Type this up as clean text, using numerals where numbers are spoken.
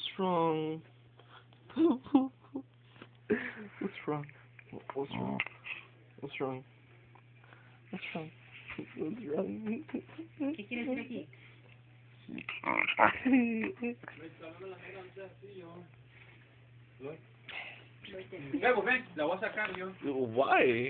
wrong? What's wrong? What's wrong? What's wrong? What's wrong? What's wrong? ¿Qué quieres decir aquí? Luego, ven, la voy a sacar yo. Why?